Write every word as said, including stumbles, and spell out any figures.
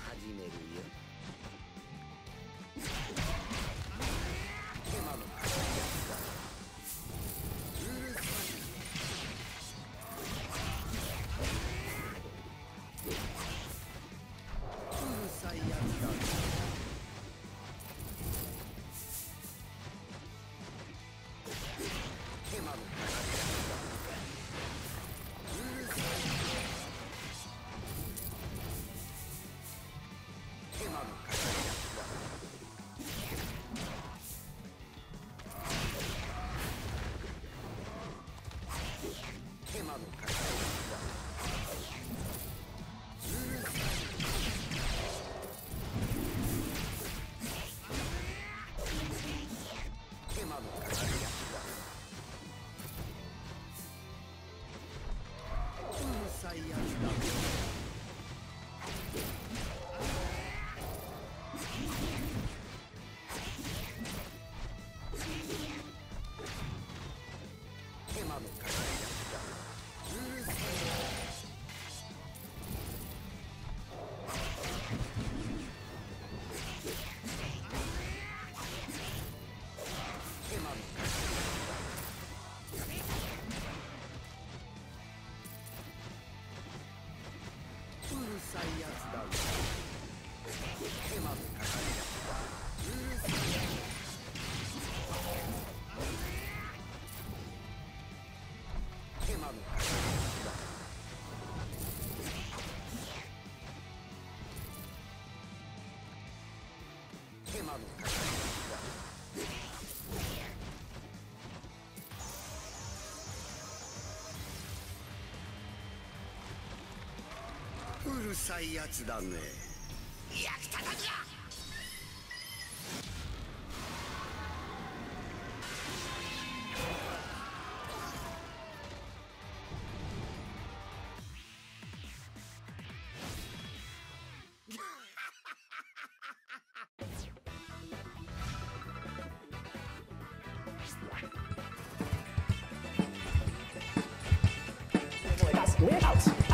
始めるよ。手間のかかるやつだ。うるさい。うるさいやつだ。手間のかかるやつだ。うるさい。手間のかかるやつだ。手間のかかるやつだ。うるさい。手間のかかるやつだ。うるさいやつだ。手間のかかるやつだ。うるさい。手間のかかるやつだ。うるさいやつだ。手間のかかるやつだ。うるさい。手間のかかるやつだ。手間のかかるやつだ。うるさいやつだね。役立たずだ。 Das Bild aus.